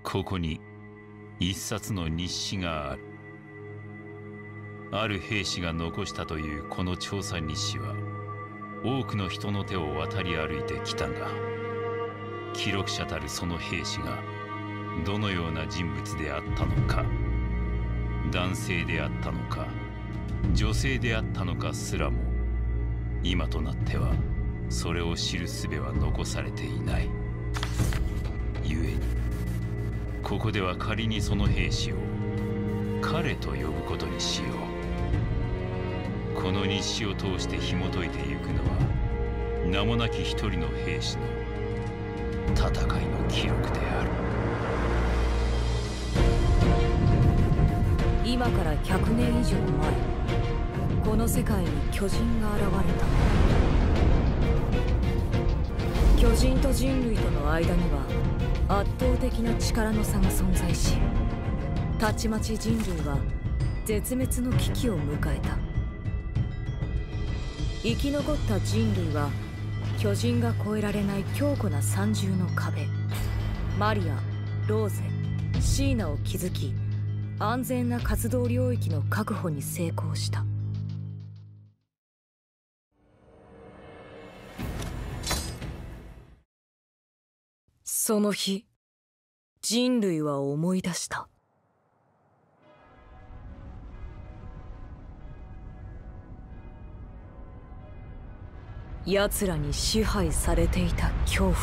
ここに一冊の日誌がある。ある兵士が残したというこの調査日誌は多くの人の手を渡り歩いてきたが、記録者たるその兵士がどのような人物であったのか、男性であったのか女性であったのかすらも今となってはそれを知る術は残されていない。故にここでは仮にその兵士を彼と呼ぶことにしよう。この日誌を通して紐解いてゆくのは名もなき一人の兵士の戦いの記録である。 今から100年以上前、この世界に巨人が現れた。巨人と人類との間には圧倒的な力の差が存在し、たちまち人類は絶滅の危機を迎えた。生き残った人類は巨人が越えられない強固な三重の壁、マリア、ローゼ、シーナを築き、安全な活動領域の確保に成功した。その日、人類は思い出した。奴らに支配されていた恐怖を。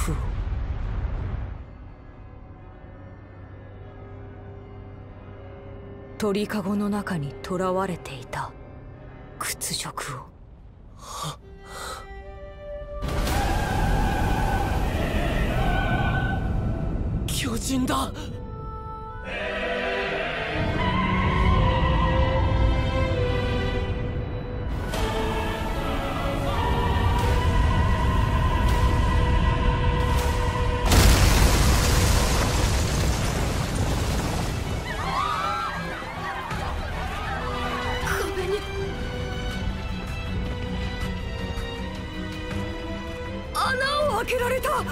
鳥かごの中に囚われていた屈辱を。 巨人だ。 開けられた。 助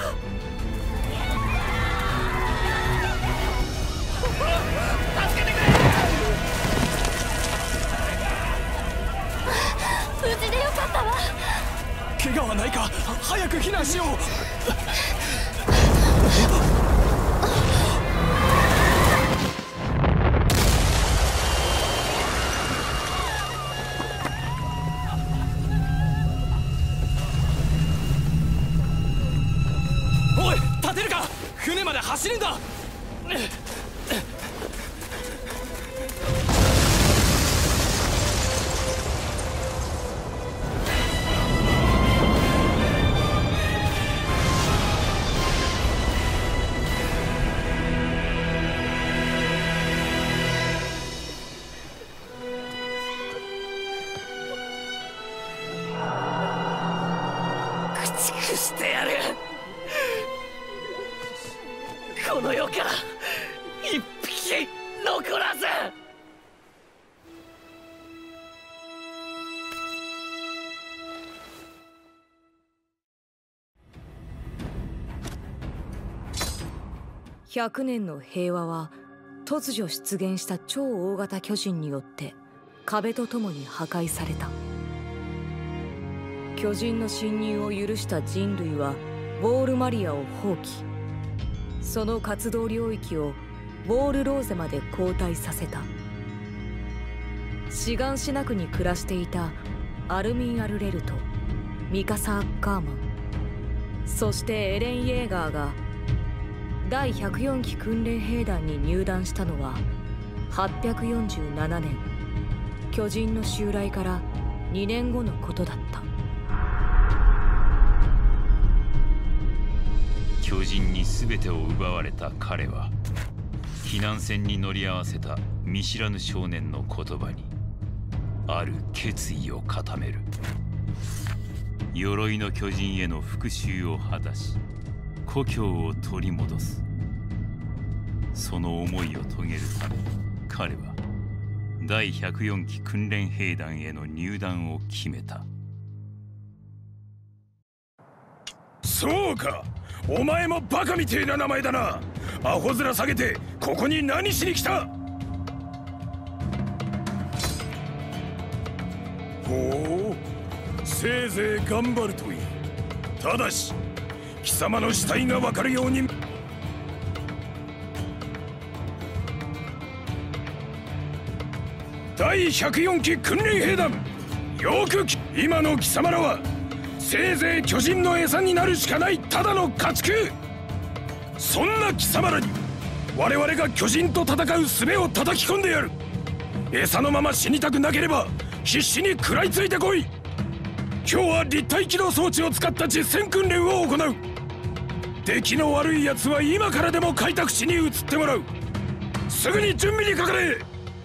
けてくれ。 無事でよかったわ。 怪我はないか。早く避難しよう。船まで走るんだ。駆逐してやる。この世から一匹残らず。 100年の平和は突如出現した超大型巨人によって壁とともに破壊された。巨人の侵入を許した人類はウォールマリアを放棄。その活動領域をウォールローゼまで後退させた。シガンシナ区に暮らしていたアルミン・アルレルとミカサ・アッカーマン、そしてエレン・イェーガーが第104機訓練兵団に入団したのは847年、巨人の襲来から2年後のことだった。 巨人に全てを奪われた彼は避難船に乗り合わせた見知らぬ少年の言葉にある決意を固める。鎧の巨人への復讐を果たし故郷を取り戻す。その思いを遂げるため彼は第104機訓練兵団への入団を決めた。 そうか、 お前もバカみてえな名前だな。アホ面下げてここに何しに来た。ほう、せいぜい頑張るといい。ただし貴様の死体が分かるように。第104期訓練兵団、よく今の貴様らはせいぜい巨人の餌になるしかないただの家畜。そんな貴様らに我々が巨人と戦う術を叩き込んでやる。餌のまま死にたくなければ必死に食らいついてこい。今日は立体機動装置を使った実戦訓練を行う。出来の悪い奴は今からでも開拓地に移ってもらう。すぐに準備にかかれ。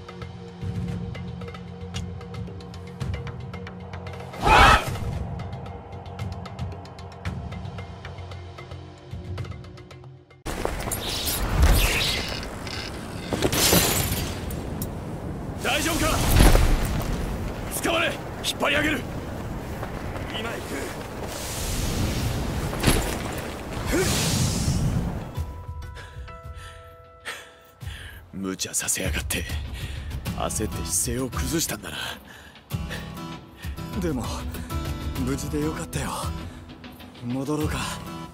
大丈夫か。捕まれ。引っ張り上げる。今行く。無茶させやがって。焦って姿勢を崩したんだな。 でも無事でよかったよ。戻ろうか。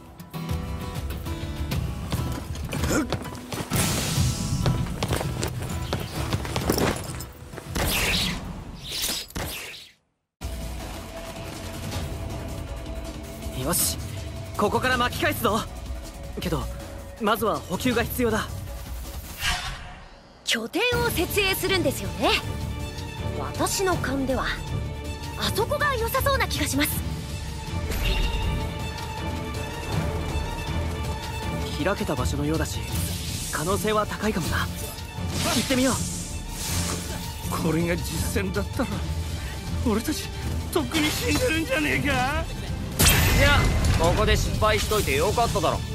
よし、ここから巻き返すぞ。けどまずは補給が必要だ。 拠点を設営するんですよね。私の勘ではあそこが良さそうな気がします。 開けた場所のようだし可能性は高いかもな。行ってみよう。 これが実戦だったら俺たちとっくに死んでるんじゃねえか。 いや、ここで失敗しといてよかっただろ。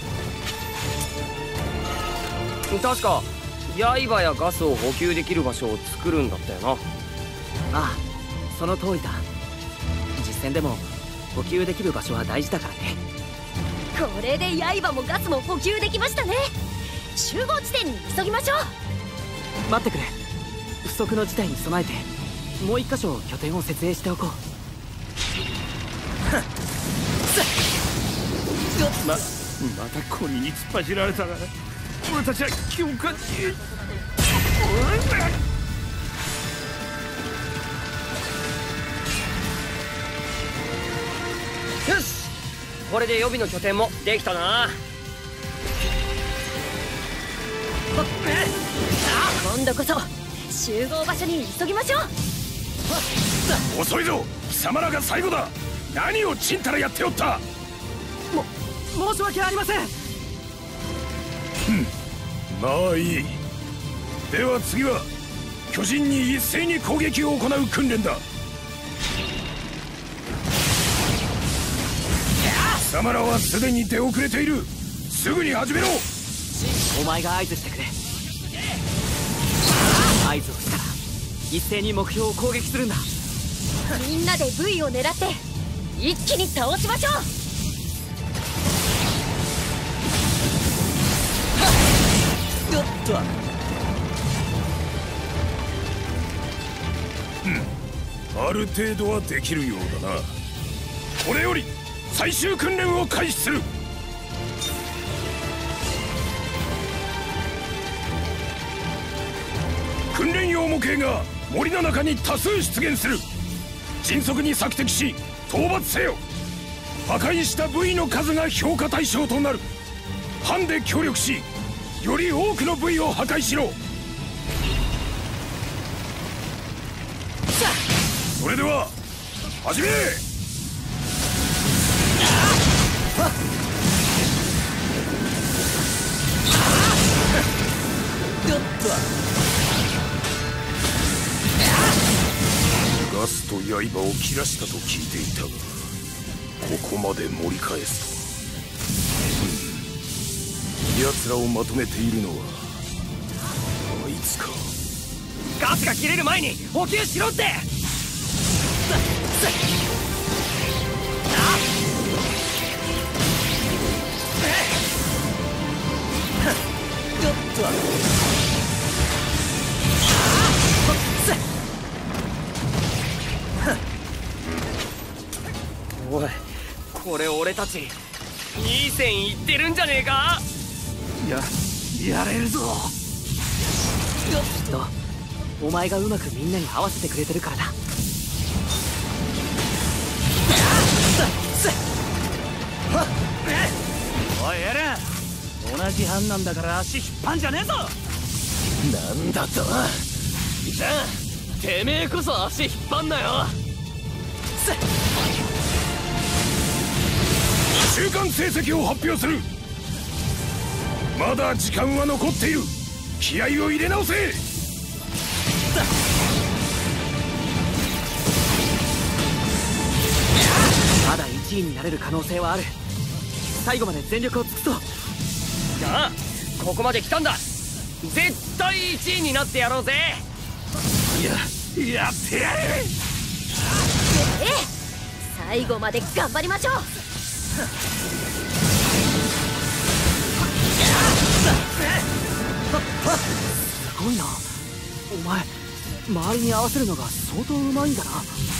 確か刃やガスを補給できる場所を作るんだったよな。ああ、その通りだ。実戦でも補給できる場所は大事だからね。 これで刃もガスも補給できましたね。集合地点に急ぎましょう。 待ってくれ。不測の事態に備えてもう一箇所拠点を設営しておこう。 またコリに突っ走られたら俺たちは強化に。 よし、これで予備の拠点もできたな。 今度こそ集合場所に急ぎましょう。 遅いぞ。貴様らが最後だ。何をちんたらやっておった。 申し訳ありません。 まあいい。では次は巨人に一斉に攻撃を行う訓練だ。貴様らはすでに出遅れている。すぐに始めろ。 お前が合図してくれ。合図をしたら一斉に目標を攻撃するんだ。 みんなで V を狙って一気に倒しましょう。 ある程度はできるようだな。これより最終訓練を開始する。訓練用模型が森の中に多数出現する。迅速に索敵し討伐せよ。破壊した V の数が評価対象となる。班で協力しより多くの V を破壊しろ。それでは始め。ガスと刃を切らしたと聞いていたが、ここまで盛り返すと。奴らをまとめているのはあいつか。 ガスが切れる前に補給しろって。 おい、これ俺たちいい線いってるんじゃねえか。 やれるぞ。 きっとお前がうまくみんなに合わせてくれてるからだ。 おいエレン、同じ班なんだから足引っ張んじゃねえぞ。 なんだと。じゃあてめえこそ足引っ張んなよ。 週間成績を発表する。まだ時間は残っている。気合を入れ直せ。 まだ1位になれる可能性はある。最後まで全力を尽くそう。ああ、ここまで来たんだ。絶対1位になってやろうぜ。 やってやれ。 最後まで頑張りましょう。 すごいな。お前周りに合わせるのが相当うまいんだな。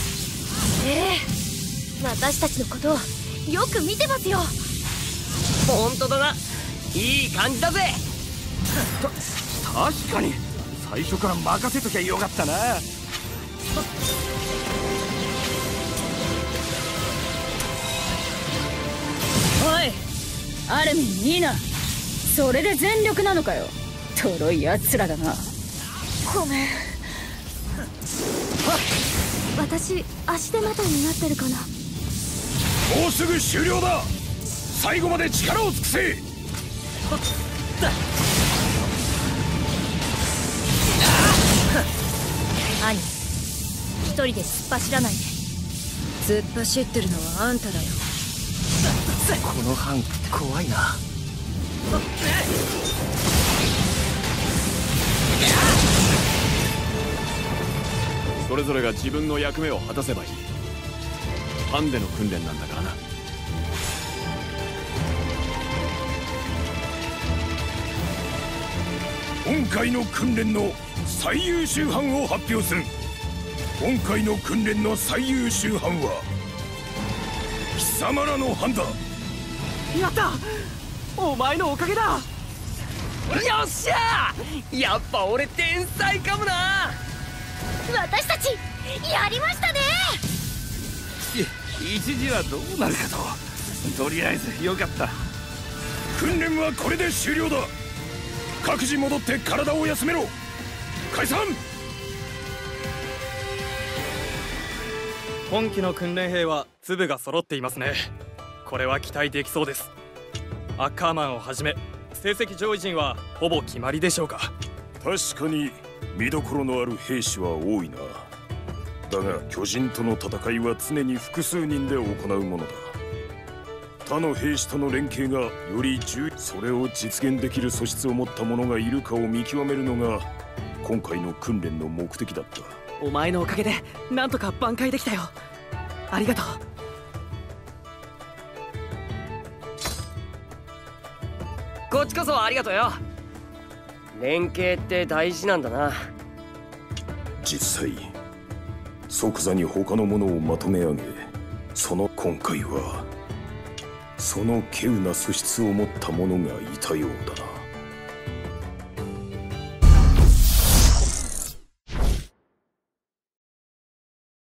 私たちのことをよく見てますよ。 本当だな、いい感じだぜ。 確かに最初から任せときゃよかったな。 おいアルミン、ニーナ、それで全力なのかよ。とろいやつらだな。 ごめん。私足手まといになってるかな。 もうすぐ終了だ。最後まで力を尽くせ。 兄、一人で突っ走らないで。突っ走ってるのはあんただよ。 この班怖いな。 それぞれが自分の役目を果たせばいい。班での訓練なんだからな。 今回の訓練の最優秀班を発表する。今回の訓練の最優秀班は貴様らの班だ。 やった、お前のおかげだ。よっしゃー、やっぱ俺天才かもな。 私たちやりましたね。 一時はどうなるかと。とりあえずよかった。 訓練はこれで終了だ。各自戻って体を休めろ。解散。 今期の訓練兵は粒が揃っていますね。これは期待できそうです。アッカーマンをはじめ成績上位陣はほぼ決まりでしょうか。 確かに見どころのある兵士は多いな。だが巨人との戦いは常に複数人で行うものだ。他の兵士との連携がよりそれを実現できる素質を持った者がいるかを見極めるのが今回の訓練の目的だった。 お前のおかげでなんとか挽回できたよ。ありがとう。こっちこそありがとうよ。連携って大事なんだな。 実際即座に他のものをまとめ上げ、今回はその稀有な素質を持った者がいたようだな。